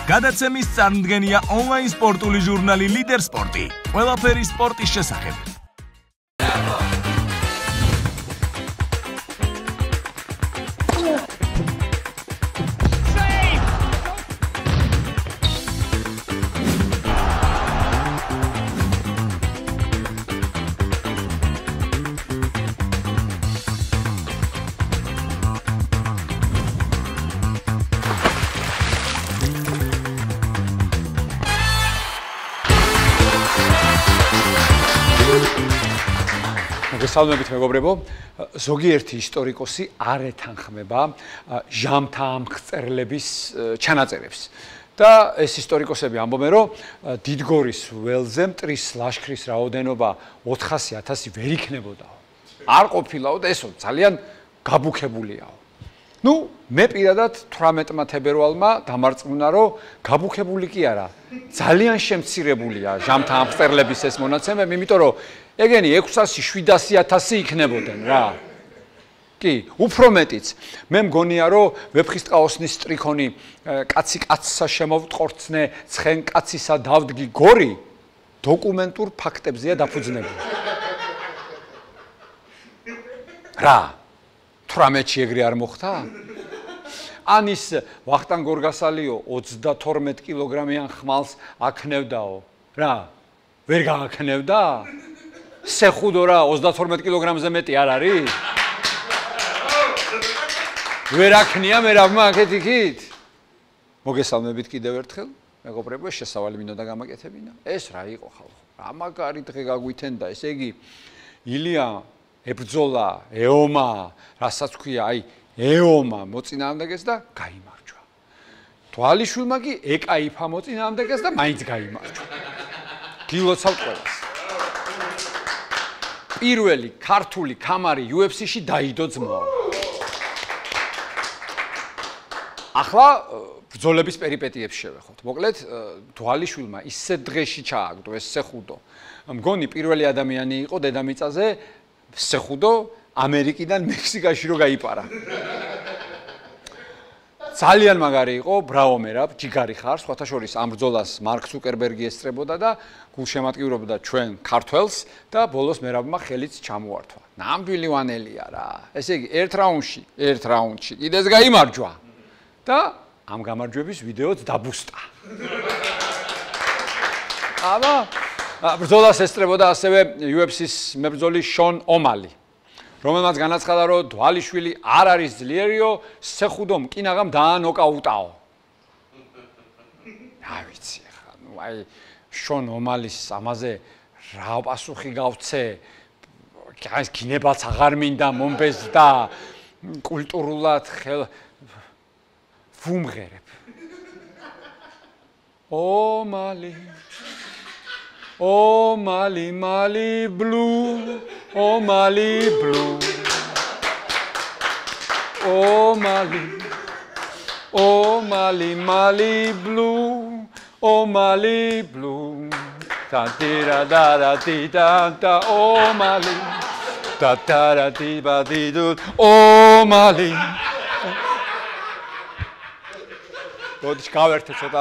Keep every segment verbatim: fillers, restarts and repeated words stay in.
გადაცემის წარმდგენია ონლაინ სპორტული ჟურნალი ლიდერ სპორტი. ყველაფერი სპორტის შესახებ. გესალმებით მეგობრებო, ზოგიერთი ისტორიკოსი არ ეთანხმება ჟამთა ამღწერლების ჩანაწერებს. და ეს ისტორიკოსები ამბობენ, რომ დიდგორის ველზე მტრის ლაშქრის რაოდენობა ოთხასი ათასი ვერ იქნებოდაო. არ ყოფილაო და ესო ძალიან გაბუქებულიაო. ნუ მე პირადად თვრამეტმა თებერვალმა დამარწმუნა, რომ გაბუქებული კი არა, ძალიან შემცირებულია ჟამთა ამღწერლების ეს მონაცემები, იმიტომ რომ ეგენი ექვსასი შვიდასი ათასი იქნებოდნენ რა. კი, უფრო მეტიც. მე მგონია, რომ ვეფხისტყაოსნის სტრიქონი კაცი კაცსა შემოვტყორცნე, ცხენ კაცისა დავდგი გორი დოკუმენტურ ფაქტებზეა დაფუძნებული. რა? თვრამეტში ეგრე არ მოხდა? ან ის ვახტანგ გორგასალიო ოცდათორმეტ კილოგრამიან ხმალს აქნევდაო. რა? ვერ გააქნევდა? სეხუდო რა ოცდათორმეტ კილოგრამზე მეტი არ არის? ვერ აქნია მერავმა აქეთ იქით? მოგესალმებით კიდევ ერთხელ, მეგობრებო, შესავალი მინდოდა გამაკეთებინა. ეს რა იყო ხალხო? რა მაგარი დღე გაგვითენდა, ესე იგი ილია ებრძოლა, ეომა, რასაც ქვია, აი, ეომა მოწინააღმდეგეს და გაიმარჯვა. თვალიშვილმა კი ეკაიფა მოწინააღმდეგეს და მაინც გაიმარჯვა. გილოცავთ ყველას. პირველი ქართული ქამარი იუ ეფ სი-ში დაიდო ძმაო. ახლა ბრძოლების პერიპეტიებს შევეხოთ. მოკლედ, თვალიშვილმა ისე დღეში ჩააგდო ეს სეხუდო. მგონი პირველი ადამიანი იყო დედამიწაზე სეხუდო ამერიკიდან მექსიკაში რო გაიპარა. ძალიან მაგარი იყო, ბრავო მერაბ, ჯიგარი ხარ, სხვათა შორის ამ ბრძოლას მარკ ზუკერბერგი ესწრებოდა და გულშემატკივრობდა ჩვენ ქართველს და ბოლოს მერაბმა ხელიც ჩამოართვა. ნამდვილი ვანელია რა. ესე იგი, ერთ რაუნდში, ერთ რაუნდში კიდეც გაიმარჯვა და ამ გამარჯვების ვიდეოც დაბუსტა. აბა, ბრძოლას ესწრებოდა ასევე იუ ეფ სი-ის მებრძოლი შონ ომალი. რომელმაც განაცხადა, რომ თვალიშვილი არ არის ძლიერიო, სეხუდო მკინაღამ დაანოკაუტაო. რა ვიცი ხა, ნუ აი შონ ომალის ამაზე რა პასუხი გავცე? ეს გინებაც აღარ მინდა მომბეზდა კულტურულად ხელ ვუმღერებ. ომალი Oh Mali Mali blue, oh Mali blue, oh Mali, oh Mali Mali blue, oh Mali blue, ta tira da da ti ta ta, oh Mali, ta ta da ti ba di du, oh Mali. Rodis kaverte ცოტა.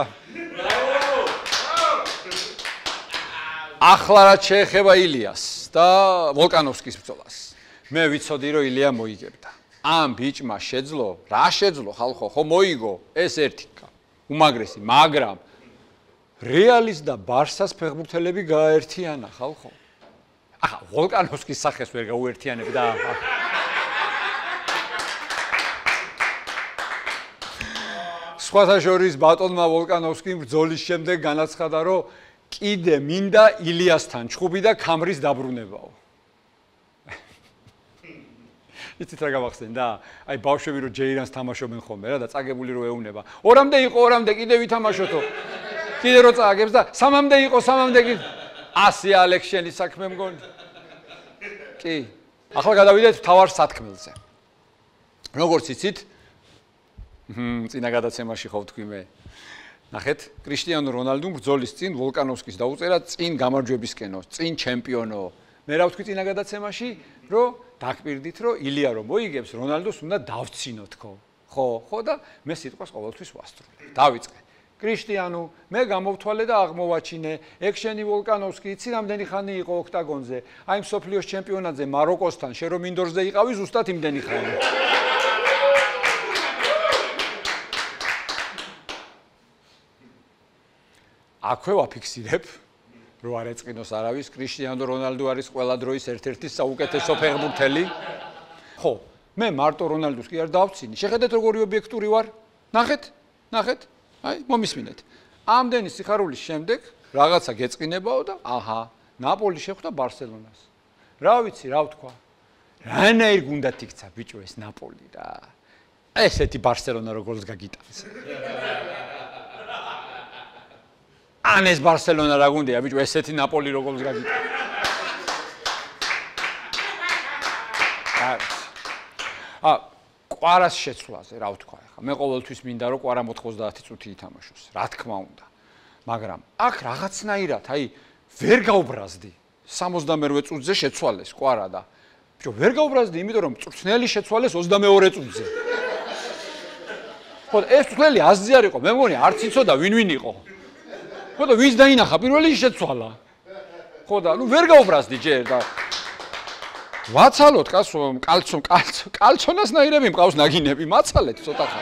ახლა რაც შეეხება ილიას და ვოლკანოვსკის ბრძოლას. მე ვიცოდი, რომ ილია მოიგებდა. ამ ბიჭმა შეძლო, რა შეძლო ხალხო, ხო მოიგო, ეს ერთი უმაგრესი, მაგრამ რეალის და ბარსას ფეხბურთელები გააერთიანა ხალხო. ახლა ვოლკანოვსკის სახეს ვერ გაუერთიანებ და სხვათა შორის ბატონმა ვოლკანოვსკიმ ბრძოლის შემდეგ განაცხადა, რომ კიდე მინდა ილიასთან ჩხუბი და ქამრის დაბრუნებაო. იცით რა გამახსენდა? აი ბავშვები რო ჯეირანს თამაშობენ ხოლმე რა და წაგებული რო ეუნება. ორამდე იყო, ორამდე კიდე ვითამაშოთო. კიდე რო წააგებს და სამამდე იყო, სამამდე კიდე. ასი ალექშენის საქმე მგონი. კი. ახლა გადავიდეთ თავარ სათქმელზე. როგორც იცით, მ წინა გადაცემაში ხო ვთქვი მე. ნახეთ, კრისტიანო რონალდუმ ბრძოლის წინ ვოლკანოვსკის დაუწერა წინ გამარჯვებისკენო, წინ ჩემპიონო. მე რა ვთქვი წინა გადაცემაში, რომ დაგპირდით, რომ ილია რომ მოიგებს, რონალდოს უნდა დავცინოთ ხო? ხო, ხო და მე სიტყვას ყოველთვის ვასწრული. დავიწყე. კრისტიანო, მე გამოვთვალე და აღმოვაჩინე, ექშენი ვოლკანოვსკი, იცი რამდენი ხანი იყო ოქტაგონზე, აი მსოფლიოს ჩემპიონატზე მაროკოსთან, შენ რომ ინდორზე იყავი, ზუსტად იმდენი ხანი. აქვე ვაფიქსირებ, რომ არ ეწყინოს არავის, კრისტიანო რონალდო არის ყველა დროის ერთ-ერთი საუკეთესო ფეხბურთელი. ხო, მე მარტო რონალდოს კი არ დავწინი. შეხედეთ როგორი ობიექტური ვარ. ნახეთ, ნახეთ. აი, მომისმინეთ. ამდენი სიხარულის შემდეგ რაღაცა გეწყინებაო და აჰა, ნაპოლი შეხვდა ბარსელონას. რა ვიცი, რა ვთქვა? რანაირ გუნდად იქცა ბიჭო ეს ნაპოლი რა. ესეთი ბარსელონა როგორ გაგიტანს. ან ეს ბარსელონა რა გუნდია ბიჭო, ესეთი ნაპოლი როგორ გაგიტანს. ა ყვარას შეცვლაზე რა ვთქვა ახლა მე ყოველთვის მინდა რომ ყვარა ოთხმოცდაათი წუთი ითამაშოს რა თქმა უნდა მაგრამ აქ რაღაცნაირად აი ვერ გავბრაზდი სამოცდამერვე წუთზე შეცვალეს ყვარა და ბიჭო ვერ გავბრაზდი იმიტომ რომ წვრთნელი შეცვალეს ოცდამეორე წუთზე ხო ეს წვრთნელი აზრი არ იყო მე მგონი არც იცოდა ვინ ვინ იყო ხო და ვის დაინახა პირველი შეცვალა ხო და ნუ ვერ გავბრაზდი ჯერ და ვაცალოთ კაცო კალცო კალცო კალცონასნაირები მყავს ნაგინები მაცალეთ ცოტა ხარ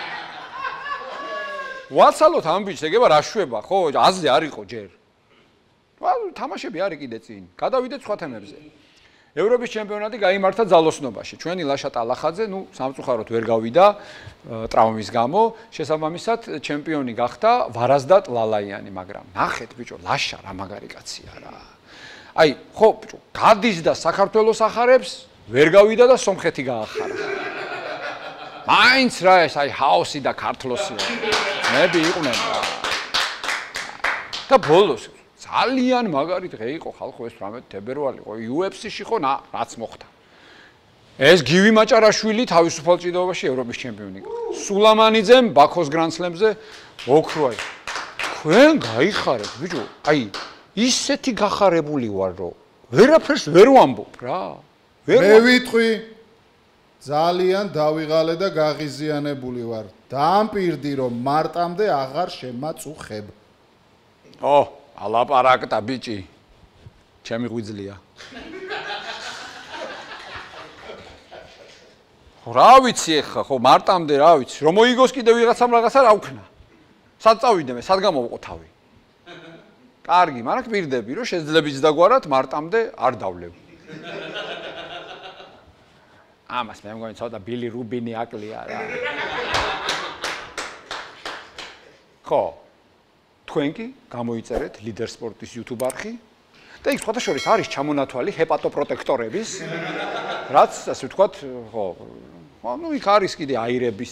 ვაცალოთ ამ ბიჭს ეგება რა შვება ხო აზრი არ იყო ჯერ თამაშები არის კიდე წინ გადავიდეთ სხვა თემებზე ევროპის ჩემპიონატი გაიმართა ძალოსნობაში ჩვენი ლაშა ტალახაძე ნუ სამწუხაროდ ვერ გავიდა ტრავმის გამო შესაბამისად ჩემპიონი გახდა ვარაზდატ ლალაიანი მაგრამ ნახეთ ბიჭო ლაშა რა მაგარი კაცია რა აი, ხო, ბიჭო, გადის და საქართველოს ახარებს, ვერ გავიდა და სომხეთი გაახარა. მაინც რა ეს, აი, ჰაოსი და ქართლოსია. მები იყვნენ რა. და ბოლოს ძალიან მაგარი დღე იყო ხალხო ეს თვრამეტი თებერვალი იყო იუ ეფ სი-ში ხო, ნა, რაც მოხდა. ეს გივი მაჭარაშვილი თავისუფალ ჭიდაობაში ევროპის ჩემპიონი გახდა. სულამანიძემ ბაქოს გრანდსლემზე ოქროა. თქვენ გაიხარეთ, ბიჭო, აი ისეთი გახარებული ვარ რომ ვერაფერს ვერ ვამბობ რა მე ვიტყვი ძალიან დავიღალე და გაღიზიანებული ვარ დაამპირდი რომ მარტამდე აღარ შემაწუხებ ო ალაპარაკტა ბიჭი ჩემი ღვიძლია რა ვიცი ახლა ხო მარტამდე რა ვიცი რომ მოიგოს კიდე ვიღაცამ რაღაცა რა ვქნა სად წავიდე მე სად გამოვყო თავი კარგი, მაგრამ პირდები, რომ შეძლებიც დაგვარად მარტამდე არ დავლევ. ამას მე მგონი ცოტა ბილი რუბინი აკლია რა. ხო. თქვენ კი გამოიწერეთ ლიდერ სპორტის YouTube არხი და იქ სხვათა შორის არის ჩამონათვალი ჰეპატოპროტექტორების, რაც ასე ვთქვათ, ხო, ხო, ნუ იქ არის კიდე აირების.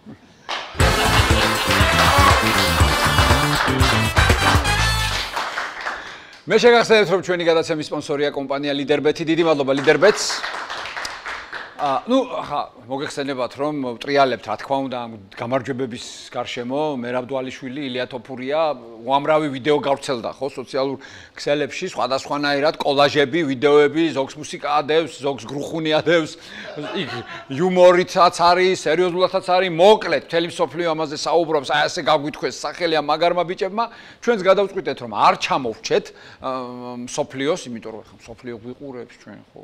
მე შეგახსენებთ რომ ჩვენი გადაცემის სპონსორია კომპანია ლიდერბეთი. დიდი მადლობა ლიდერბეთს. აა ნუ ხა მოგეხსენებათ რომ ვტრიალებთ რა თქმა უნდა გამარჯვებების გარშემო მერაბ დვალიშვილი, ილია თოფურია უამრავი ვიდეო გავრცელდა ხო სოციალურ ქსელებში სხვადასხვანაირად კოლაჟები, ვიდეოები, ზოგს მუსიკა ადევს, ზოგს გრუხუნი ადევს, იქ იუმორითაც არის, სერიოზულადაც არის, მოკლედ მთელი მსოფლიო ამაზე საუბრობს, აი ასე გაგვითქვეს სახელი ამ მაგარმა ბიჭებმა, ჩვენს გადავწყვიტეთ რომ არ ჩამოვჩეთ მსოფლიოს, იმიტომ რომ ხა მსოფლიო გვიყურებს ჩვენ ხო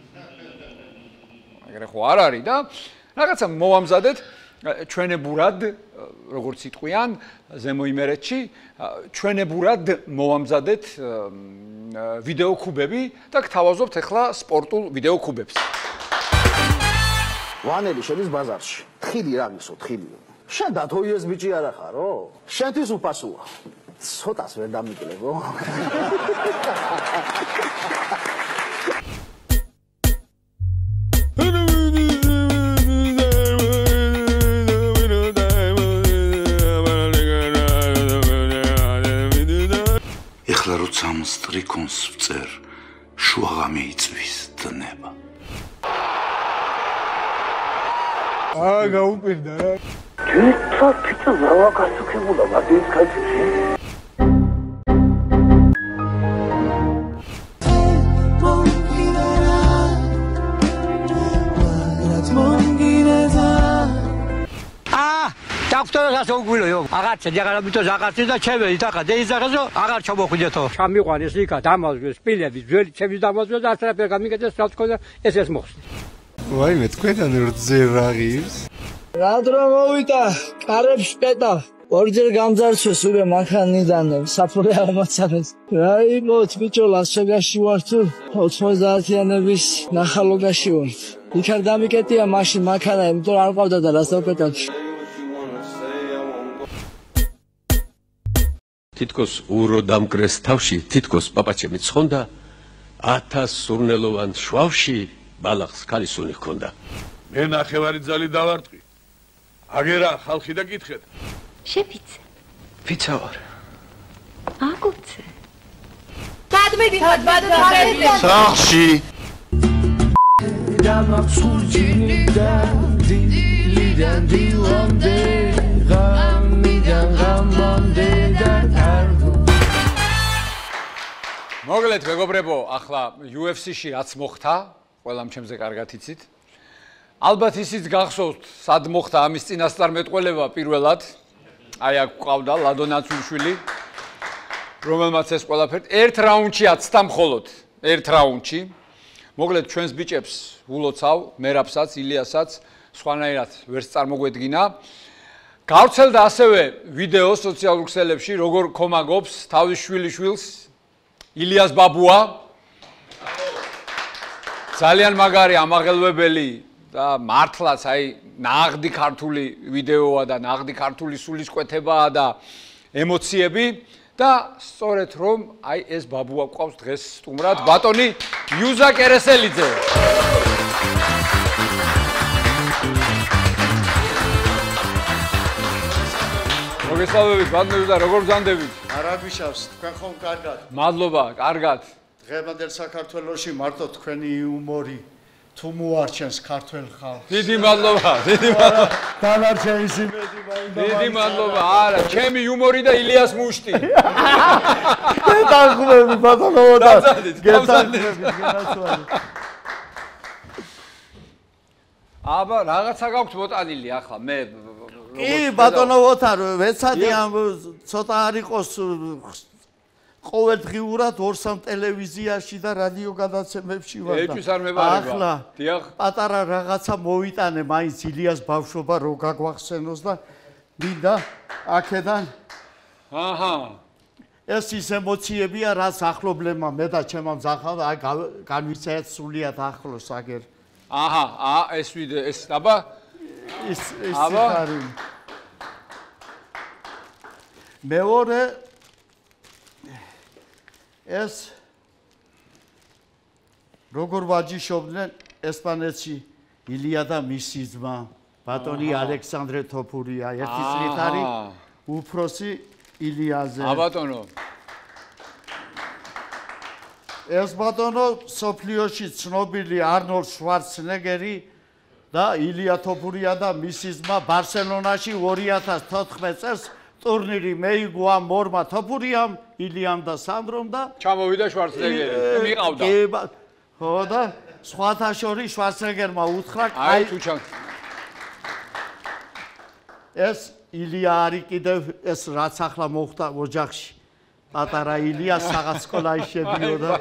ეგრე ხო არ არის და რაღაცა მოვამზადეთ ჩვენებურად როგორც იტყვიან ზემო იმერეთში ჩვენებურად მოვამზადეთ ვიდეო კუბები და გთავაზობთ ახლა სპორტულ ვიდეო კუბებს ვანელი შედის ბაზარში თხილი რა გისო თხილი შენ დათოიეს ბიჭი არა ხარო შენთვის უფასოა ცოტას ვერ დამიკლებო სტრიქონს ვწერ შუაღამე იწვის დნება აა გაუპირდა რა თვითა თვითა რა გასუქებულა მაგის კაცი აა დოქტორ გასაუგვილო აგათ რაღაცა დაღარაბითო ზაღაცი და ჩემი დაღა დეიზაღაზო აღარ ჩამოხვიდეთო ჩამიყვანეს იქა დამაზვეს სპილები ძველი ჩემი დამაზვეს და ასრაფერ გამიგეცეს რაც ქონდა ეს ეს მოხსნეს ვაიმე თქვენთან რძე რაღირს რა დრო მოვიდა კარებს პეტა ორჯერ გამძარცვეს უკვე მანქანიდან საფრთხე აღმოცანეს რა იმოთ ბიჭო ლასვეგასში ვარ თუ ოცდაათიანების ნახალოგაში ვარ იქ არ დამიკეტია მაშინ მანქანა იმიტომ არ ყავდა და რას დავკეტავ თითქოს ურო დამკრეს თავში თითქოს პაპაჩემი ცხონდა ათას სურნელოვან შვავში ბალახს ქალისუნი ჰქონდა მე ნახევარი ძალი დავარტყი აგერა ხალხი და კითხეთ შეფიცე ფიცა ვარ აკუცე გადმიდიხარ ბადოთარები სახში დამახსურჯინიდან დილიდან დილამდე ღამიდან ღამამდე და თარგო მოგლეთ მეგობრებო ახლა იუ ეფ სი-ში რაც მოხდა ყველამ ჩემზე კარგად იცით ალბათ ისიც გახსოვთ სად მოხდა ამის წინასწარმეტყველება პირველად აი აქ ყავდა ლადო ნაცულიშვილი რომელმაც ეს ყველაფერი ერთ რაუნდში აცდა მხოლოდ ერთ რაუნდში მოგლეთ ჩვენს ბიჭებს ულოცავ მერაბსაც ილიასაც სხვანაირად ვერც წარმოგვედგინა გავრცელდა ასევე ვიდეო სოციალურ ქსელებში როგორ ქომაგობს თავის შვილიშვილს ილიას ბაბუა ძალიან მაგარი ამაღელვებელი და მართლაც აი ნაღდი ქართული ვიდეოა და ნაღდი ქართული სულისკვეთებაა და ემოციები და სწორედ რომ აი ეს ბაბუა ყავს დღეს სტუმრად ბატონი იუზა კერესელიძე მოგესალმებით ბატონო იუზა როგორ ბრძანდებით არა გვიშავს თქვენ ხომ კარგად მადლობა კარგად დღევანდელ საქართველოში მარტო თქვენი იუმორი თუ მოარჩენს ქართველ ხალხს დიდი მადლობა დიდი მადლობა დანარჩენი სიმედი მაინდა დიდი მადლობა არა ჩემი იუმორი და ილიას მუშტი დაგხვევი ბატონო და გეთანხმებით გენაცვალე აბა რაღაცა გაქვთ მოტანილი ახლა მე კი ბატონო ოთარ ვეცადი ამ ცოტა არ იყოს ყოველდღიურად ორ-სამ ტელევიზიაში და რადიო გადაცემებში ვარ და ეჭვის არ მებარება ახლა დიახ პატარა რაღაცა მოვიტანე მაინც ილიას ბავშვობა რო გაგვახსენოს და მინდა აქედან აჰა ეს ის ემოციებია რაც ახლობლებმა მე და ჩემმა მძახავ აი განვიცეეთ სულიად ახლოს აგერ აჰა აა ეს ვიდეო ეს აბა ის ის არის მეორე ეს როგორ ვაჯიშობდნენ ესპანეთში ილია და მისი ძმა ბატონი ალექსანდრე თოფურია ერთი წლით არის უფროსი ილიაზე ა ბატონო ეს ბატონო სოფლიოში ცნობილი არნოლდ შვარცნეგერი და ილია თოფურია და მისი ძმა ბარსელონაში ორი ათას თოთხმეტ წელს ტურნირი მეიგო ამ ორმა თოფურიამ ილიამ და სანდრომ და ჩამოვიდა შვარცნეგერი მიყავდა ხო და სხვათა შორის შვარცნეგერმა უთხრა აი თუ ჩან ეს ილია არის კიდევ ეს რაც ახლა მოხდა ოჯახში პატარა ილია საღაც სკოლაში შედიოდა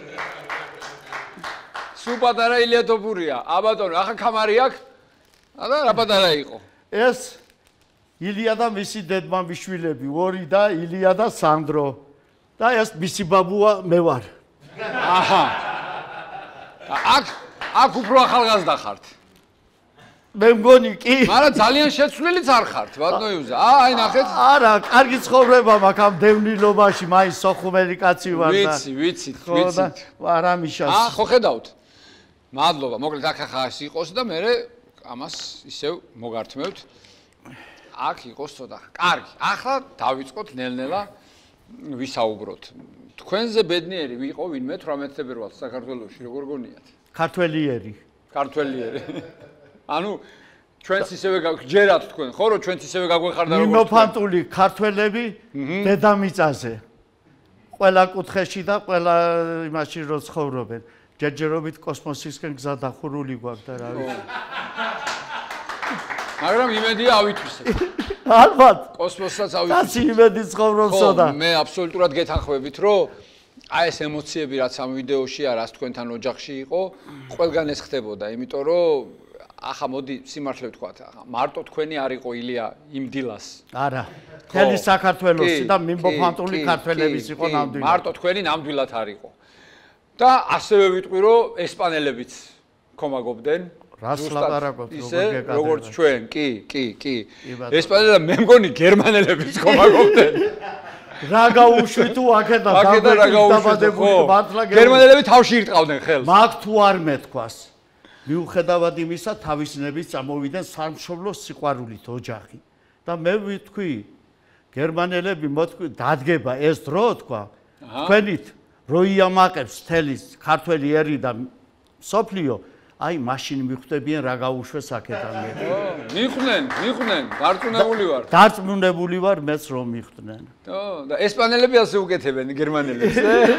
სულ პატარა ილია თოფურია ა ბატონო ახლა კამარი აქვს და რა პატარა იყო ეს ილია და მისი დედმამიშვილები ორი და ილია და სანდრო და ეს მისი ბაბუა მე ვარ აჰა აქ აქ უფრო ახალგაზრდა ხართ მე მგონი კი მაგრამ ძალიან შეცვლილიც არ ხართ ბატონო იუზა აი ნახეთ არა კარგი ცხოვრება მაქვს ამ დევნილობაში მაინც სოხუმელი კაცი ვარ და ვიცი ვიცით ვიცით არა მიშას აა ხო ხედავთ მადლობა მოკლედ აქ ახლა ის იყოს და მე ამას ისევ მოგართმევთ აქ იყოს ცოტა კარგი ახლა დავიწყოთ ნელ-ნელა ვისაუბროთ თქვენზე ბედნიერი ვიყო ვინმე თვრამეტ თებერვალს საქართველოში როგორ გონიათ ქართველიერი ქართველიერი ანუ ჩვენც ისევე გჯერათ თქვენ ხო რომ ჩვენც ისევე გაგვეხარდა როგორც მიმოფანტული ქართველები დედამიწაზე ყველა კუთხეში და ყველა იმაში რო ცხოვრობენ ჯერჯერობით კოსმოსისკენ გზა დახურული გვაქვს და რა ვიცი მაგრამ იმედია ავითვისებ ალბათ კოსმოსსაც კაცი იმედი ცხოვრობსო და მე აბსოლუტურად გეთანხმებით რომ აი ეს ემოციები რაც ამ ვიდეოშია რაც თქვენთან ოჯახში იყო ყველგან ეს ხდებოდა იმიტომ რომ ახლა მოდი სიმართლე ვთქვათ ახლა მარტო თქვენი არ იყო ილია იმ დილას არა მთელი საქართველოსი და მიმოფანტული ქართველების იყო ნამდვილად მარტო თქვენი ნამდვილად არ იყო და ასევე ვიტყვი რომ ესპანელებიც კომაგობდნენ რას ლაპარაკობთ ისე როგორც ჩვენ კი კი კი ესპანელებმა მე მგონი გერმანელებიც კომაგობდნენ რა გაუშვი თუ აქედა დაბადებული მართლა გერმანელები თავში ირტყავდნენ ხელს მაგ თუ არ მეთქვას მიუხედავად იმისა თავისნების წამოვიდნენ სამშობლოს სიყვარულით ოჯახი და მე ვიტყვი გერმანელები მოთქვი დადგება ეს დრო თქვა თქვენით რო იამაყებს თელის ქართველი ერი და სოფლიო აი მაშინ მიხვდებიან რა გაუშვეს აქედან მე მიხვდნენ მიხვდნენ დარწმუნებული ვარ დარწმუნებული ვარ მეც რომ მიხვდნენ ხო და ესპანელები ასე უკეთებენ გერმანელებს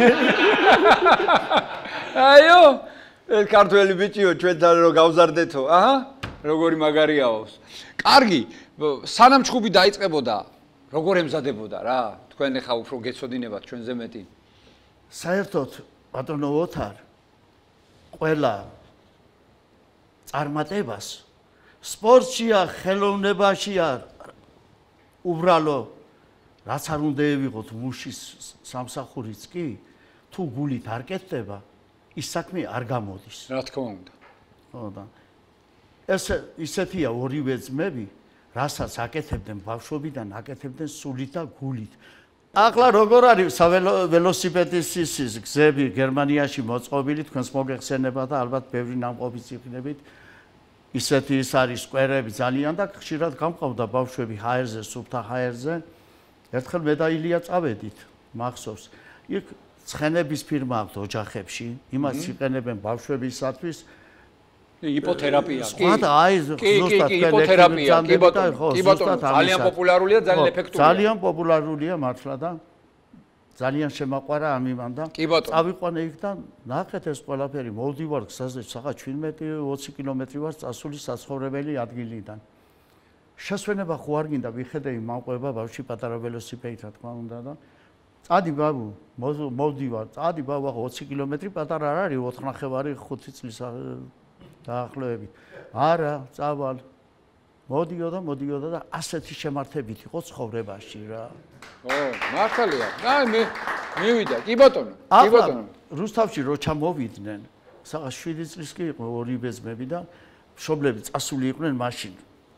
აიო ეს ქართველი ბიჭიო ჩვენთან რო გავზარდეთო აჰა როგორი მაგარიაო კარგი სანამ ჩხუბი დაიწყებოდა როგორ ემზადებოდა რა თქვენ ახლა უფრო გეცოდინებათ ჩვენზე მეტი საერთოდ ბატონო ოთარ ყველა წარმატებას სპორტშია ხელოვნებაშია უბრალო რაც არ უნდა ევიღოთ მუშის სამსახურიც კი თუ გულით არ კეთდება ის საქმე არ გამოდის რა თქმა უნდა ხო და ეს ისეთია ორივე ძმები რასაც აკეთებდნენ ბავშვობიდან აკეთებდნენ სულით და გულით ახლა როგორ არის ველოსიპედის ის გზები გერმანიაში მოწყობილი თქვენს მოგეხსენება და ალბათ ბევრი ნამყოფიც იქნებით ისეთი ის არის სკვერები ძალიან და ხშირად გამყავდა ბავშვები ჰაერზე სუფთა ჰაერზე ერთხელ მე და ილია წავედით მახსოვს იქ ცხენების ფირმა აქვს ოჯახებში იმას იყენებენ ბავშვებისათვის იპოთერაპია კი აი ზუსტად იპოთერაპია კი ბატონო კი ბატონო ძალიან პოპულარულია ძალიან ეფექტურია ძალიან პოპულარულია მართლა და ძალიან შემაყვარა ამ იმან და წავიყვანე იქ და ნახეთ ეს ყველაფერი მოვდივარ გზაზე საყა ჩვიდმეტი ოცი კილომეტრი ვარ წასული საცხოვრებელი ადგილიდან შესვენება ხო არ გინდა ვიხედე იმანყვება ბავშვი პატარა ველოსიპედით რა თქმა უნდა და წადი ბაბუ მოვდივარ წადი ბაბა ოცი კილომეტრი პატარა არ არის ოთხ ნახევარი ხუთი წლის დაახლოებით არა წავალ მოდიო და მოდიოდა და ასეთი შემართებით იყო ცხოვრებაში რა ო მართალია აი მე მივიდა კი ბატონო კი ბატონო რუსთავში რო ჩამოვიდნენ საყა შვიდი წლის კი იყო ორივე ძმები და მშობლები წასული იყვნენ მაშინ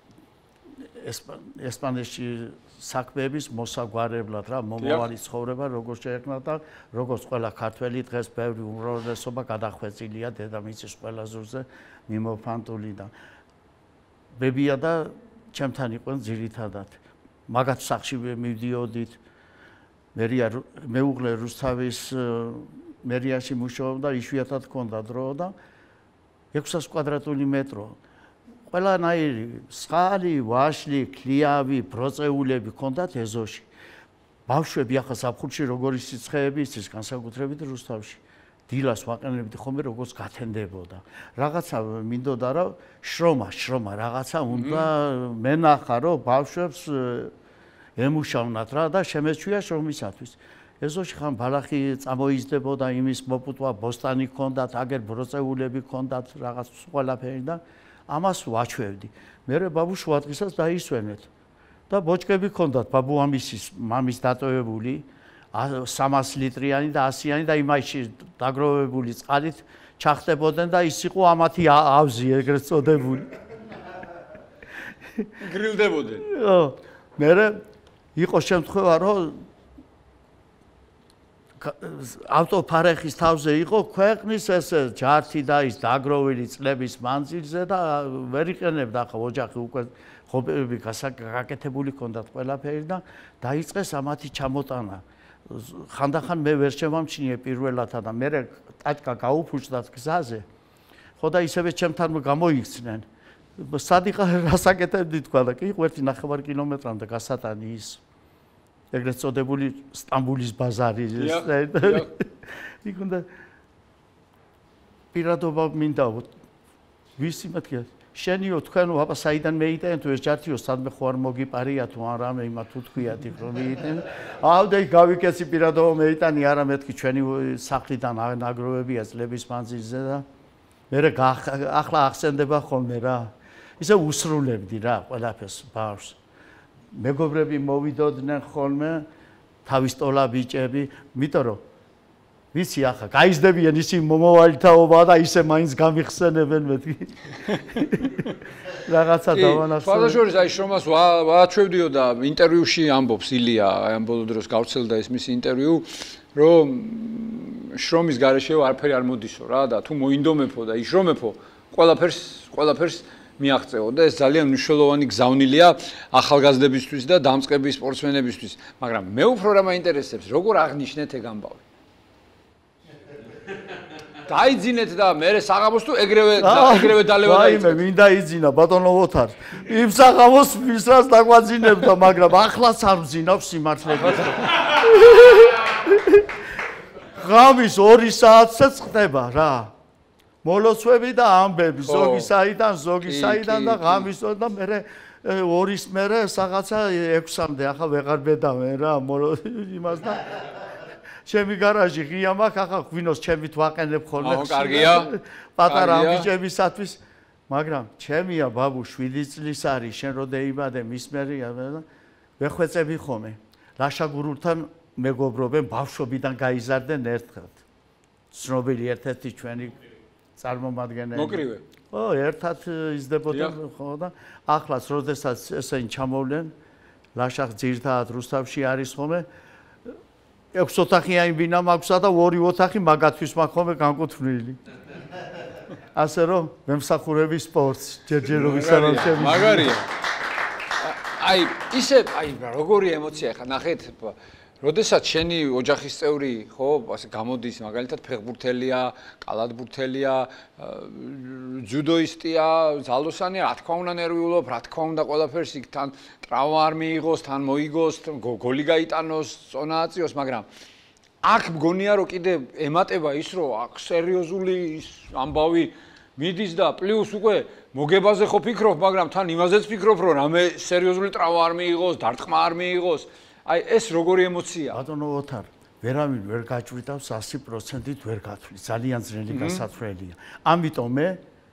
ესპანეთში საქმეების მოსაგვარებლად რა მომავალი ცხოვრება როგორ შეექმნა და როგორც ყველა ქართველი დღეს ბევრი უმრავლესობა გადახვეწილია დედამიწის ყველა ზურზე მიმოფანტული და ბებია და ჩემთან იყვნენ ძირითადად მაგათ სახში მივდიოდით მერია მეუღლე რუსთავის მერიაში მუშაობდა იშვიათად ჰქონდა დრო და ექვსას კვადრატული მეტრო ყველანაირი სხალი, ვაშლი, ქლიავი, ბროწეულები ჰქონდათ ეზოში. ბავშვები ახლა საფხურში როგორი სიცხეები იცის განსაკუთრებით რუსთავში. დილას ვაყენებდი ხოლმე როგორც გათენდებოდა. რაღაცა მინდოდა რა შრომა, შრომა, რაღაცა უნდა მენახა რომ ბავშვებს ემუშავნათ რა და შემეჩვია შრომისათვის. ეზოში ხან ბალახი წამოიზრდებოდა, იმის მოპუტვა ბოსტანი ჰქონდათ, აგერ ბროწეულები ჰქონდათ, რაღაც ყველაფერი და ამას ვაჩვევდი. მერე ბაბუს შუადღისას დაისვენეთ. და ბოჭკები ჰქონდათ ბაბუ ამისის მამის დატოვებული სამას ლიტრიანი და ასიანი და იმაში დაგროვებული წყალით ჩახტებოდნენ და ის იყო ამათი ავზი ეგრეთ წოდებული. გრილდებოდნენ. ხო. მერე იყო შემთხვევა რომ ავტოფარეხის თავზე იყო ქვეყნის ეს ჯართი და ის დაგროვილი წლების მანძილზე და ვერ იყენებდა ახლა ოჯახი უკვე ხობები გაკეთებული ჰქონდათ ყველაფერი და დაიწყეს ამათი ჩამოტანა. ხანდახან მე ვერ შემამჩნიე პირველათა და მე ტაჭკა გაუფუჭდათ გზაზე. ხო და ისევე ჩემთან გამოიქცნენ. სადიყა რასაკეთებდი თქვა და კი ერთი ნახევარი კილომეტრამდე გასატანი ის ეგრეთ წოდებული სტამბულის ბაზარი იქ უნდა პირადობა მინდა ვისი მათგან შენიო თქვენო აბა საიდან მეიტენ თუ ეს ჯართიო სადმე ხო არ მოგიპარია თუ ან რამე იმა თუ თქვიათ იქ რომ მეიტენ ავდე გავიკეცი პირადობა მეიტანი არა მეთქი ჩვენი სახლიდან ნაგროვებია წლების მანძილზე და მე ახლა ახსენდება ხოლმე რა ისე უსრულებდი რა ყველაფერს ბავშვს მეგობრები მოვიდოდნენ ხოლმე თავის ტოლა ბიჭები იმიტომ რომ ვიცი ახლა გაიზრდებიან ისინი მომავალთაობა და ისე მაინც გამიხსენებენ მეთქი რაღაცა დავანახე ფადაშორის აი შრომას ვაჩვევდიო და ინტერვიუში ამბობს ილია აი ამ ბოლო დროს გავრცელდა ეს მისი ინტერვიუ რომ შრომის გარეშე არაფერი არ მოდისო რა და თუ მოინდომეფო და იშრომეფო ყველაფერს ყველაფერს მიაღწეო და ეს ძალიან მნიშვნელოვანი გზავნილია ახალგაზრდებისთვის და დამწყები სპორტსმენებისთვის მაგრამ მე უფრო რა მაინტერესებს როგორ აღნიშნეთ ეგ ამბავი დაიძინეთ და მე საღამოს თუ ეგრევე ეგრევე დალევა დაიწყეთ. ვაიმე, მინდა იძინა ბატონო ოთარ. იმ საღამოს ვისრას დაგვაძინებდა, მაგრამ ახლაც არ ვძინავს სიმართლედ. ღამის ორი საათსაც ხდება რა. მოლოცვები და ამბები, ზოგი საიდან, ზოგი საიდან და ღამის და მე ორის მერე რაღაცა ექვსამდე ახლა ვეღარ ბედავენ რა, იმას და ჩემი გარაჟი ღია მაქვს, ახლა ღვინოს ჩემით ვაყენებ ხოლმე. აჰა, კარგია. პატარა ბიჭებისათვის, მაგრამ ჩემია ბაბუ შვიდი წლის არის, შენ რო დაიბადე მის მერია და ვეხვეწები ხოლმე. ლაშაგურულთან მეგობრობენ, ბავშვობიდან გაიზარდნენ ერთხელ. ცნობილი ერთ-ერთი ჩვენი წარმომადგენელი. მოკრივე. ო, ერთად იზრდებოდნენ ხო და ახლაც როდესაც ესენი ჩამოვლენ, ლაშახ ძირთად რუსთავში არის ხოლმე. ექვს ოთახიანი ბინა მაქვსა და ორი ოთახი მაგათვის მაქვს ხოლმე განკუთვნილი. ასე რომ მემსახურები სპორტს, ჯერჯერობის სანამ შემიძლია. მაგარია. აი, ისე, აი, როგორი ემოცია ხა, ნახეთ, როდესაც შენი ოჯახის წევრი, ხო, ასე გამოდის, მაგალითად ფეხბურთელია, კალათბურთელია, ძუდოისტია, ძალოსანია, რა თქმა უნდა ნერვიულობ, რა თქმა უნდა ყველაფერს იქ თან ტრავმა არ მიიღოს, თან მოიგოს, გოლი გაიტანოს, წონა აწიოს, მაგრამ აქ მგონია რომ კიდე ემატება ის რომ აქ სერიოზული ამბავი მიდის და პლუს უკვე მოგებაზე ხო ფიქრობ, მაგრამ თან იმაზეც ფიქრობ რომ რამე სერიოზული ტრავმა არ მიიღოს, დარტყმა არ მიიღოს. აი ეს როგორი ემოცია? ბატონო ოთარ, ვერავინ ვერ გაჭვიდავს ასი პროცენტით ვერ გათვლის. ძალიან ძნელი გასათვლელია. ამიტომ მე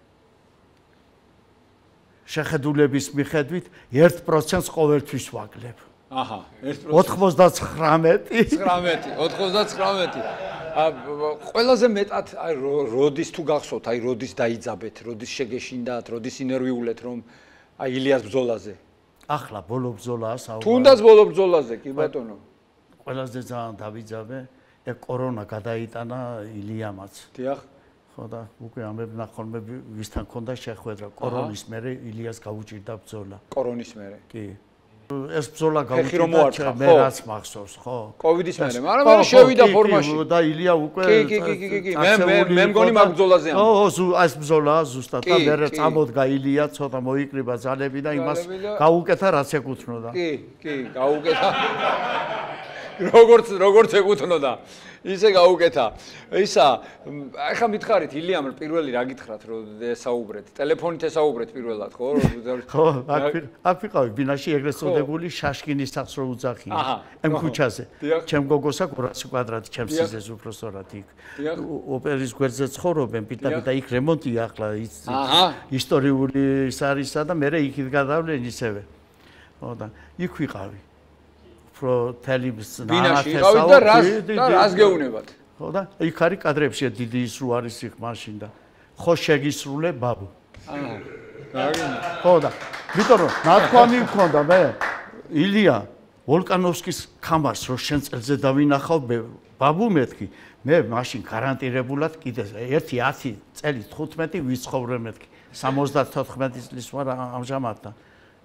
შეხედულების მიხედვით ერთ პროცენტს ყოველთვის ვაკლებ. აჰა, ერთ პროცენტს. ოცდაცხრამეტი. ცხრამეტი, ოცდაცხრამეტი. ყველაზე მეტად აი როდის თუ გახსოვთ, აი როდის დაიძაბეთ, როდის შეგეშინდათ, როდის ინერვიულეთ რომ აი ილიას ბრძოლაზე. ახლა ბოლო ბრძოლაა საუბარი. თუნდაც ბოლო ბრძოლაზე, კი ბატონო. ყველაზე ძალიან დავიძაბე, ეგ კორონა გადაიტანა ილიამაც. დიახ. ხო და უკვე ამებნა ხოლმე ვისთან ქონდა შეხვედრა. კორონის მერე ილიას გაუჭირდა ბრძოლა. კორონის მერე. კი. ეს ბრძოლა გაუჭირდა მე რაც მახსოვს, ხო? კოვიდის მერე, მაგრამ მე შევიდა ფორმაში. და ილია უკვე კი, კი, კი, კი, კი, მე მე მე მგონი მაგ ბრძოლაზე ამ. ო, ეს ბრძოლა ზუსტად და მე წამოდგა ილია, ცოტა მოიკრიბა ძალები და იმას გაუკეთა რაც ეკუთვნოდა. კი, კი, გაუკეთა. როგორც როგორც ეკუთვნოდა. ისე გაუკეთა. ისა, ახლა მითხარით ილიამ პირველი რა გითხრათ რომ ესაუბრეთ? ტელეფონით ესაუბრეთ პირველად, ხო? ხო, აქ ვიყავი ბინაში ეგრეთ წოდებული შაშკინის სახლს რო უძახია. ამ ქუჩაზე. ჩემ გოგოს აქვს ორასი კვადრატი, ჩემ სიზეს უფრო სწორად იქ. ოპერის გვერდზე ცხოვრობენ, პირდაპირ და იქ რემონტია ახლა ისტორიული ის არისა და მე იქით გადავლენ ისევე. ხო და იქ ვიყავი. pro თელიბს ბინაში იყავით და რას და რას გეუნებათ? ხო და იქ არის კადრებში დიდი ის რო არის იქ მაშინ და ხო შეგისრულე ბაბუ. აა. გაგინა. ხო და ვიტყვი რომ ნათქვამი მქონდა მე ილია ვოლკანოვსკის კამარს რო შენ წელზე დავინახავ ბაბუ მეთქი მე მაშინ გარანტირებულად კიდე ერთი ათი წელი თხუთმეტი ვიცხოვრე მეთქი სამოცდათოთხმეტი წლის ვარ ამჟამად და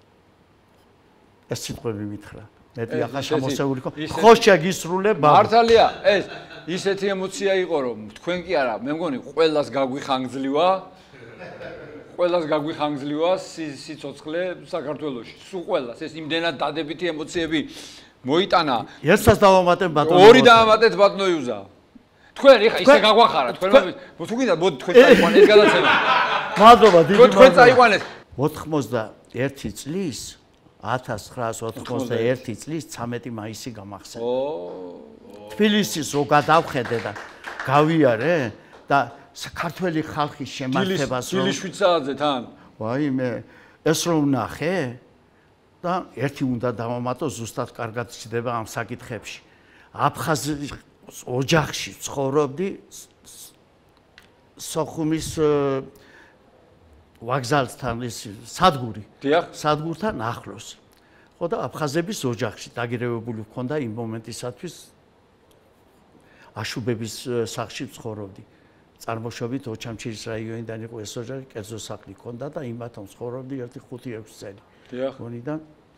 ეს სიტყვები მითხრა. მეტი ახლა შემოსეული ხო? ხო შეგისრულე ბაბა. მართალია, ეს ისეთი ემოცია იყო რომ თქვენ კი არა, მე მგონი ყველას გაგვიხანგძლივა. ყველას გაგვიხანგძლივა სიცოცხლე საქართველოში. სულ ყველას ეს იმდენად დადებითი ემოციები მოიტანა. ერთსაც დავამატებ ბატონო. ორი დავამატეთ ბატონო იუზა. თქვენ ეხა ისე გაგვახარა, თქვენ თუ გინდა მოდი თქვენ წაიყვანეთ ეს გადაცემა. მადლობა დიდი მადლობა. თქვენ წაიყვანეთ. ოთხმოცდაერთი წლის ათას ცხრაას ოთხმოცდაერთი წლის ცამეტი მაისი გამახსენდა. ო თბილისის რო გადავხედე და გავიარე და საქართველოს ხალხის შემართებას რომ დილიშვიცაძე თან. ვაიმე ეს რომ ნახე და ერთი უნდა დავამატო ზუსტად კარგად ჩდება ამ საკითხებში. აფხაზის ოჯახში ცხოვრობდი სოხუმის ვაგზალთან ის სადგური. დიახ, სადგურთან ახლოს. ხო და აფხაზების ოჯახში დაგირევებული ვქონდა იმ მომენტისათვის აშუბების სახლში ცხოვრობდი. წარმოშობით ოჩამჩირის რაიონიდან იყო ეს ოჯახი, კერძო სახლი ჰქონდა და იმათთან ცხოვრობდი ერთი ხუთი ექვსი წელი. დიახ. გონიდან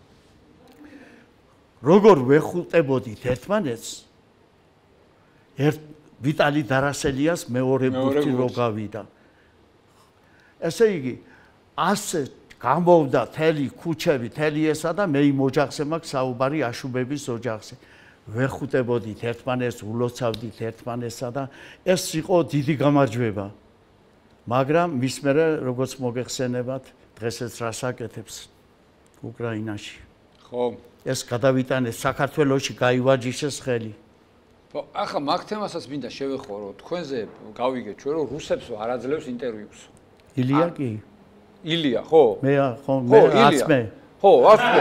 როგორ ვეხუტებოდით ერთმანეთს? ერთ ვიტალი დარასელიას მეორე ბურთი რო გავიდა. ესე იგი, ასე გამოვდა თელი ქუჩები, თელი ესა და მე იმ ოჯახზე მაქვს საუბარი აშუბების ოჯახზე. ვეხუტებოდით ერთმანეთს, ულოცავდით ერთმანეთსა და ეს იყო დიდი გამარჯვება. მაგრამ მის მერე როგორც მოგეხსენებათ, დღესაც რას აკეთებს უკრაინაში. ხო, ეს გადავიტანეს საქართველოში, გაივარჯიშეს ხელი. ხო, ახლა მაგ თემასაც მინდა შევეხორო. თქვენზე გავიგეთ ჩვენ რომ რუსებს არ აძლევს ინტერვიუს. ილია კი? ილია, ხო? მე ხო, მე არც მე. ხო, არც მე.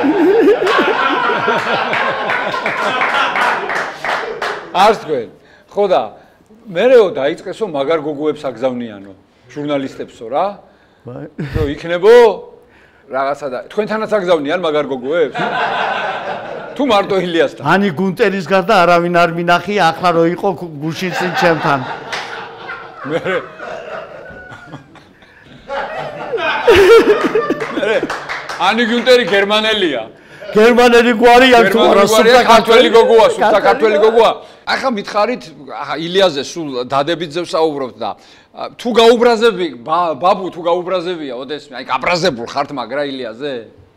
არც თქვენ. ხო და მერეო დაიწყესო მაგარ გოგოებს აგზავნიანო, ჟურნალისტებსო რა. რომ იქნებო რაღაცა და თქვენთანაც აგზავნიან მაგარ გოგოებს? თუ მარტო ილიასთან. ანი გუნტერის გარდა არავინ არ მინახია, ახლა რო იყო გუშინ წინ ჩემთან. მე მე ანი გუნტერი გერმანელია. გერმანელი გვარია თუ არა საქართველოს გოგოა, საქართველოს გოგოა. ახლა მითხარით, ახლა ილიაზე სულ დადებითზე ვსაუბრობთ და თუ გაუბრაზები, ბაბუ თუ გაუბრაზებია, ოდესმე, აი გაბრაზებულ ხართ მაგრა ილიაზე?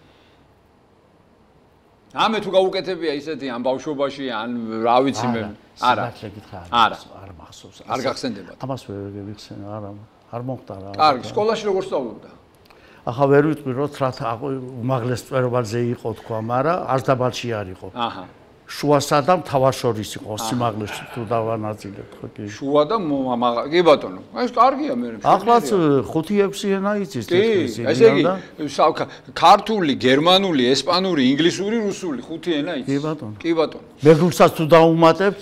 ამე თუ გაუკეთებია ისეთი ამ ბავშვობაში, ან რა ვიცი მე, არა. არა, არ მახსოვს. არ გახსენდებათ. ამას ვერ გიხსენ, არა, არ მომხდა რა. კარგი, სკოლაში როგორ სწავლობდა? ახლა ვერ ვიტყვი რომ რა უმაღლეს წვერვალზე იყო თქვა, მაგრამ არც დაბალში არ იყო. აჰა. შუასა და მთავარშორის იყო სიმაღლეში თუ დავანაწილებ ხო კი. შუა და კი ბატონო. ეს კარგია მე. ახლაც ხუთი ექვსი ენა იცის ტექსტის. ესე იგი ქართული, გერმანული, ესპანური, ინგლისური, რუსული ხუთი ენა იცის. კი ბატონო. კი ბატონო. მეგრულსაც თუ დაუმატებთ?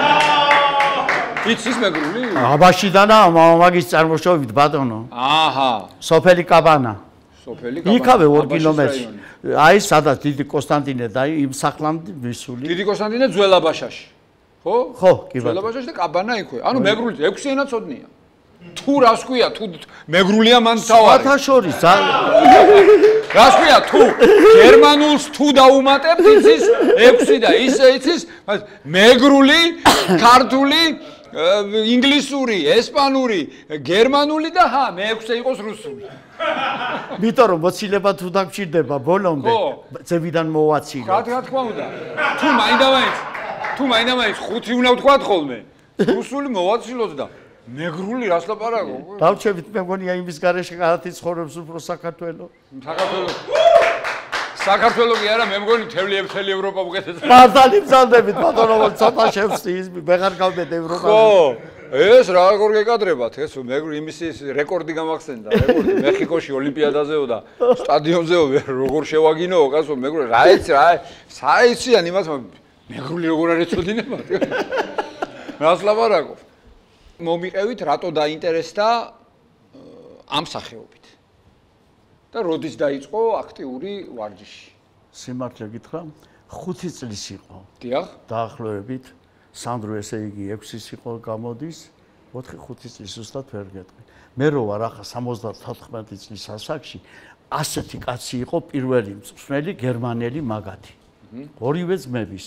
იცის მეგრული? აბაშიდანა მაგის წარმოშობით ბატონო. აჰა. სოფელი კაბანა. სოფელი კაბანა. იქავე ორ კილომეტრში. აი სადაც დიდი კონსტანტინე და იმ სახლამდე ვისული. დიდი კონსტანტინე ძველაბაშაში. ხო? ხო, კი ბატონო. ძველაბაშაში და კაბანა იქვე. ანუ მეგრული ექვსი ენა ცოდნია. თუ რას ქვია, თუ მეგრულია მან თავარი. საათაშორის რას ქვია, თუ გერმანულს თუ დაუმატებთ იცის ექვსი და ისე იცის მეგრული, ქართული, ინგლისური, ესპანური, გერმანული და ჰა, მეექვსე იყოს რუსული. მიტომ რომ მოცილება თუ დაგჭირდება ბოლომდე, ძებიდან მოვაცილო. რა თქმა უნდა. თუ მაინდა-მაინც, თუ მაინდა-მაინც ხუთი უნდა ვთქვათ ხოლმე. რუსული მოვაცილოთ და მეგრული რას ლაპარაკო? დავჩებით მე მგონია იმის გარეშე გადათი ცხოვრობს უფრო საქართველოს. საქართველოს საქართველოს კი არა, მე მგონი თელი მთელი ევროპა უკეთეს. მართალი მზადებით ბატონო, ცოტა შევსწი ის ვეღარ გავდეთ ევროპაში. ხო, ეს რა როგორ გეკადრებათ, ეს მეგრული იმის რეკორდი გამახსენდა, რეკორდი მეხიკოში ოლიმპიადაზეო და სტადიონზეო როგორ შევაგინოო, კაცო, მეგრული რა იცი რა, საიციან იმას მეგრული როგორ არ ეწოდინებათ. რას ლაპარაკობ? მომიყევით რატო დაინტერესდა ამ სახეობით და როდის დაიწყო აქტიური ვარჯიში? სიმართლე გითხრა, ხუთი წლის იყო. დიახ. დაახლოებით სანდრო ესე იგი ექვსის იყო გამოდის, ოთხი ხუთი წლის ზუსტად ვერ გეტყვი. მე რო ვარ ახლა სამოცდათოთხმეტი წლის ასაკში, ასეთი კაცი იყო პირველი მწვრთნელი გერმანელი მაგათი. ორივე ძმების.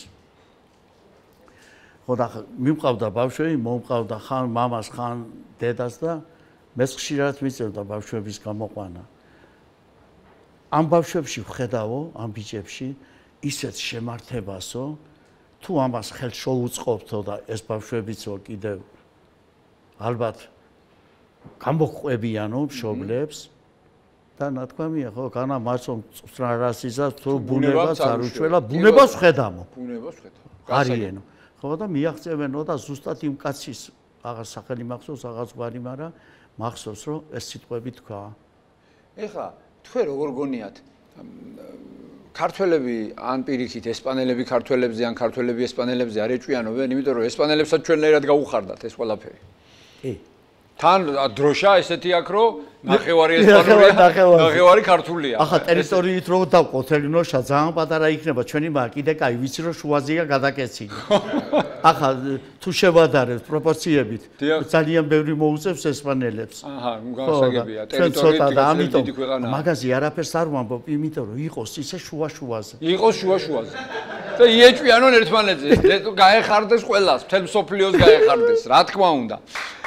ხო და მიმყავდა ბავშვები, მომყავდა ხან მამას, ხან დედას და მეც ხშირად მიწევდა ბავშვების გამოყვანა. ამ ბავშვებში ვხედავო, ამ ბიჭებში ისეთ შემართებასო, თუ ამას ხელს შოუწყობთო და ეს ბავშვებიცო კიდევ ალბათ გამოყვებიანო მშობლებს და ნათქვამია ხო განა მაცომ წრარასისა თუ ბუნებას არ უშველა ბუნებას ხედამო ბუნებას ხედა არიენო ხო და მიაღწევენო და ზუსტად იმ კაცის აღარ სახელი მახსოვს აღარ გვარი მაგრამ მახსოვს რომ ეს სიტყვები თქვა ეხლა თქვენ როგორ გონიათ ქართველები ან პირიქით ესპანელები ქართველებზე ან ქართველები ესპანელებზე არ ეჭვიანობენ იმიტომ რომ ესპანელებსაც ჩვენნაირად გაუხარდათ ეს ყველაფერი კი თან დროშა ესეთი აქვს რომ ნახევარი ესპანურია ნახევარი ქართულია ახლა ტერიტორიით რო დავყოთ ეგნოშა ძალიან პატარა იქნება ჩვენი მაგ კიდე კაი ვიცი რომ შუაზეა გადაკეცილი ახლა თუ შევადარებთ პროპორციებით ძალიან ბევრი მოუწევს ესპანელებს აჰა გასაგებია ტერიტორიით დიდი ქვეყანაა მაგაზე არაფერს არ ვამბობ იმიტომ რომ იყოს ისე შუა შუაზე იყოს შუა შუაზე და იეჭვიანონ ერთმანეთზე გაეხარდეს ყველას მთელ მსოფლიოს გაეხარდეს რა თქმა უნდა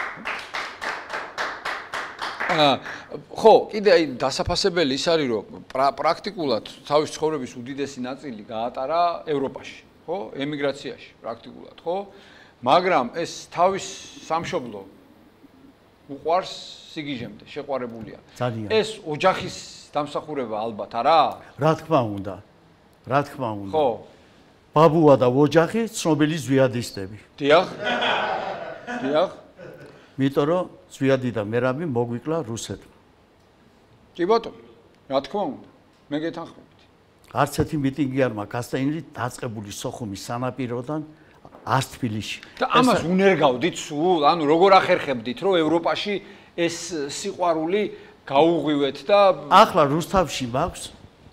ხო, კიდე აი დასაფასებელი ის არის რომ პრაქტიკულად თავის ცხოვრების უდიდესი ნაწილი გაატარა ევროპაში, ხო? ემიგრაციაში პრაქტიკულად, ხო? მაგრამ ეს თავის სამშობლო უყვარს სიგიჟემდე, შეყვარებულია. ეს ოჯახის დამსახურება ალბათ არა? რა თქმა უნდა. რა თქმა უნდა. ხო. ბაბუა და ოჯახი ცნობილი ზვიადისტები. დიახ. დიახ. იმიტომ რომ ზვიადი და მერაბი მოგვიკლა რუსეთმა. კი ბატონო, რა თქმა უნდა, მე გეთანხმებით. არც ერთი მიტინგი არ მაქვს გასტაინილი დაწყებული სოხუმის სანაპიროდან არც თბილისში. და ამას უნერგავდით სულ, ანუ როგორ ახერხებდით, რომ ევროპაში ეს სიყვარული გაუღვივეთ და ახლა რუსთავში მაქვს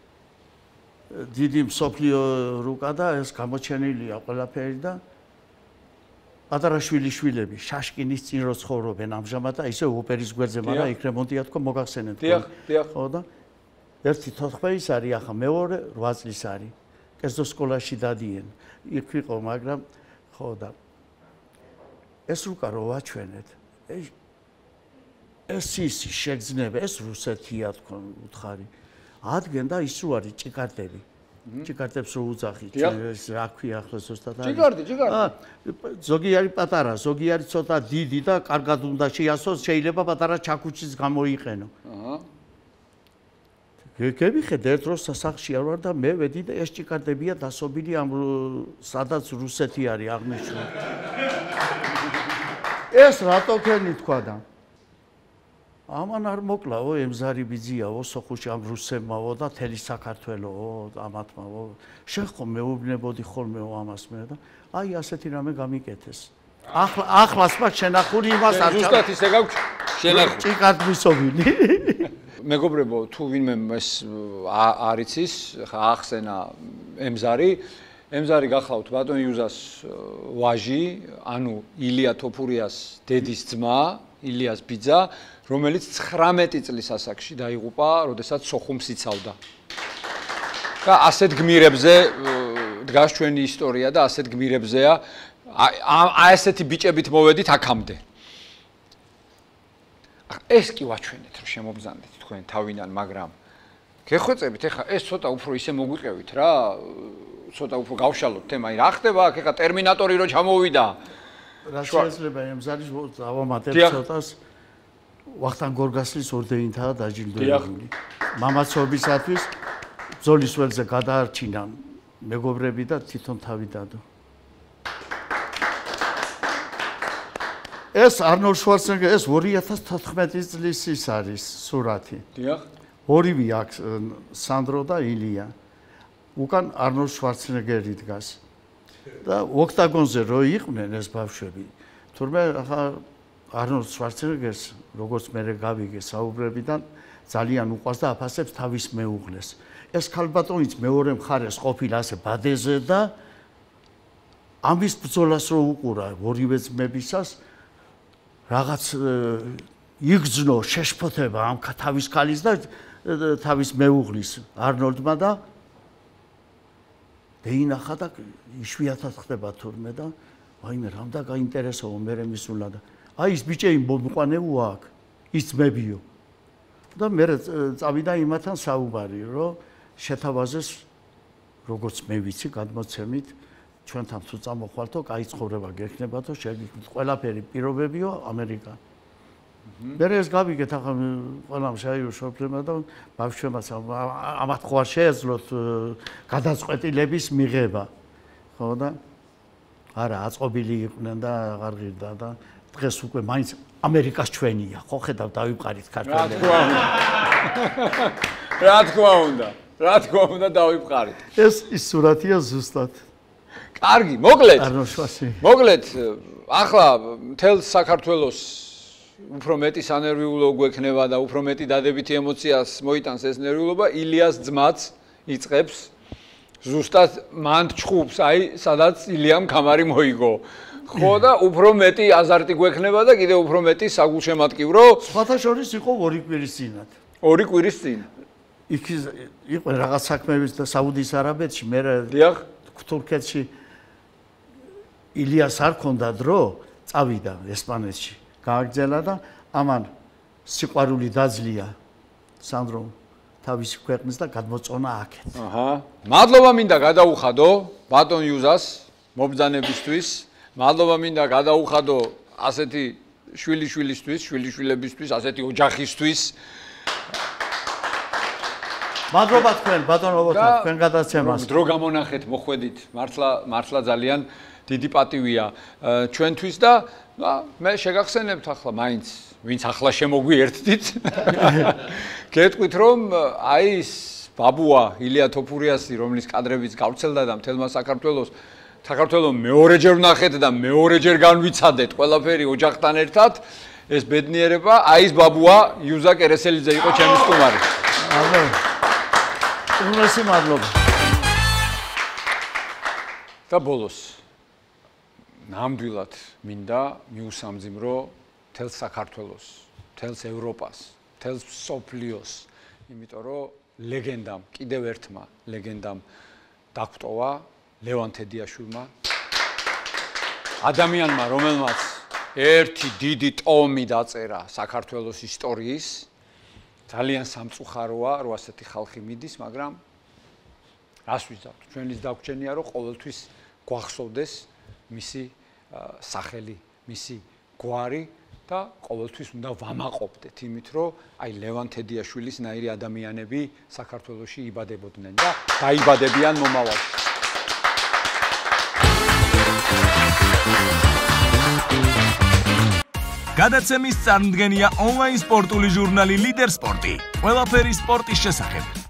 დიდი მსოფლიო რუკა და ეს გამოჩენილია ყველაფერი და პატარა შვილიშვილები შაშკინის წინ რო ცხოვრობენ ამჟამად და ისე ოპერის გვერდზე, მაგრამ იქ რემონტია თქო მოგახსენეთ. დიახ, დიახ. ხო და ერთი თოთხმეტის არის, ახლა მეორე რვა წლის არის. კერძო სკოლაში დადიან. იქ ვიყო, მაგრამ ხო და ეს რუკა რო ვაჩვენეთ. ეს ის შეგრძნება, ეს რუსეთია თქო უთხარი. ადგენდა ის რო არის ჭიკარტები. ჭიკარტებს რო უძახით, რა ქვია ახლა ზუსტად არის. ჭიკარტი, ჭიკარტი. ზოგი არის პატარა, ზოგი არის ცოტა დიდი და კარგად უნდა შეასოს, შეიძლება პატარა ჩაქუჩის გამოიყენო. აჰა. გეგებიხედ ერთ დროს სასახლში არ ვარ და მე ვედი და ეს ჭიკარტებია დასობილი ამ სადაც რუსეთი არის აღნიშნული. ეს რატო ქენი თქვა და ამან არ მოკლაო ემზარი ბიძიაო სოხუში ამ რუსებმაო და თელი საქართველოო ამათმაო შეხო მეუბნებოდი ხოლმეო ამას მე და აი ასეთი რამე გამიკეთეს ახლა ახლას მაქვს შენახული იმას არ ზუსტად ისე გაქვს შენახული ჭიკართ მისობილი მეგობრებო თუ ვინმე ეს არ იცის ხა ახსენა ემზარი ემზარი გახლავთ ბატონ იუზას ვაჟი ანუ ილია თოფურიას დედის ძმა ილიას ბიძა რომელიც ცხრამეტი წლის ასაკში დაიღუპა, როდესაც სოხუმს იცავდა. და ასეთ გმირებზე დგას ჩვენი ისტორია და ასეთ გმირებზეა აი ესეთი ბიჭებით მოვედით აქამდე. ეს კი ვაჩვენეთ, რომ შემოგზანდით თქვენ თავიდან, მაგრამ გეხვეწებით, ეხლა ეს ცოტა უფრო ისე მოგვიყევით რა, ცოტა უფრო გავშალოთ თემა, აი რა ხდება აქ, ეხლა ტერმინატორი რო ჩამოვიდა. რა შეიძლება ემზარის ავამატებ ცოტას ვახტანგ გორგასლის ორდენითაა დაჯილდოებული. მამაცობისათვის ბრძოლის ველზე გადაარჩინა მეგობრები და თვითონ თავი დადო. ეს არნოლდ შვარცენეგერი ეს ორი ათას თოთხმეტი წლის ის არის სურათი. დიახ. ორივე აქვს სანდრო და ილია. უკან არნოლდ შვარცენეგერი დგას. და ოქტაგონზე რო იყვნენ ეს ბავშვები. თურმე ახლა არნოლდ შვარცენეგერს როგორც მე გავიგე საუბრებიდან ძალიან უყვარს და აფასებს თავის მეუღლეს. ეს ქალბატონიც მეორე მხარეს ყოფილა ასე ბადეზე და ამის ბრძოლას რო უყურა ორივე ძმებისას რაღაც იგრძნო შეშფოთება ამ თავის ქალის და თავის მეუღლის არნოლდმა და დაინახა და იშვიათად ხდება თურმე და ვაიმე რამდა გაინტერესო მე მისულა და აი ის ბიჭები მომყვანეო აქ ის ძმებიო და მე წავიდა იმათან საუბარი რომ შეთავაზეს როგორც მე ვიცი გადმოცემით ჩვენთან თუ წამოხვალთო კაი ცხოვრება გექნებათო შეგიქმნით ყველაფერი პირობებიო ამერიკა მერე ეს გავიგეთ ახლა ყველამ შეიუშოფლება და ბავშვებმაც ამათ ხო არ შეეძლოთ გადაწყვეტილების მიღება. ხო და არა აწყობილი იყვნენ და აღარ ღირდა და დღეს უკვე მაინც ამერიკას ჩვენია. ხო ხედავ დავიფყარით ქართველებს. რა თქმა უნდა. რა თქმა უნდა დავიფყარით. ეს ის სურათია ზუსტად. კარგი, მოკლედ. არნოშვაში. მოკლედ, ახლა მთელ საქართველოს უფრო მეტი სანერვიულო გვექნება და უფრო მეტი დადებითი ემოციას მოიტანს ეს ნერვიულობა, ილიას ძმაც იწყებს ზუსტად მან ჩხუბს, აი, სადაც ილიამ კამარი მოიგო. ხო და უფრო მეტი აზარტი გვექნება და კიდევ უფრო მეტი საგულშემატკივრო. სხვათა შორის იყო ორი კვირის წინათ. ორი კვირის წინ. იქ იყო რაღაც საქმეების და საუდის არაბეთში, მე დიახ, თურქეთში ილიას არ ქონდა დრო, წავიდა ესპანეთში. გააგზელა და ამან სიყვარული დაძლია სანდრომ თავისი ქვეყნის და გადმოწონა აქეთ. აჰა. მადლობა მინდა გადაუხადო ბატონ იუზას მობრძანებისთვის. მადლობა მინდა გადაუხადო ასეთი შვილიშვილისთვის, შვილიშვილებისთვის, ასეთი ოჯახისთვის. მადლობა თქვენ ბატონობოთა თქვენ გადაცემას. დრო გამონახეთ, მოხვედით. მართლა მართლა ძალიან დიდი პატივია ჩვენთვის და მე შეგახსენებთ ახლა მაინც ვინც ახლა შემოგვიერთდით. გეტყვით რომ აი ეს ბაბუა ილია თოფურიასი რომლის კადრებიც გავრცელდა და მთელმა საქართველოს საქართველოს მეორეჯერ ვნახეთ და მეორეჯერ განვიცადეთ ყველაფერი ოჯახთან ერთად ეს ბედნიერება აი ეს ბაბუა იუზა კერესელიძე იყო ჩემი სტუმარი. მადლობა. უმრავლესი მადლობა. და ბოლოს ნამდვილად მინდა მიუსამძიმრო თელს საქართველოს, თელს ევროპას, თელს სოფლიოს, იმიტომ რომ ლეგენდამ, კიდევ ერთმა ლეგენდამ დაგვტოვა ლევან თედიაშვილმა. ადამიანმა, რომელმაც ერთი დიდი ტომი დაწერა საქართველოს ისტორიის, ძალიან სამწუხაროა, რომ ასეთი ხალხი მიდის, მაგრამ რას ვიზავთ? ჩვენის დაგვრჩენია, რომ ყოველთვის გვახსოვდეს მისი სახელი, მისი გვარი და ყოველთვის უნდა ვამაყობდეთ იმით, რომ აი ლევან თედიაშვილის ნაირი ადამიანები საქართველოში იბადებოდნენ და დაიბადებიან მომავალში. გადაცემის წარმდგენია ონლაინ სპორტული ჟურნალი ლიდერ სპორტი. ყველაფერი სპორტის შესახებ.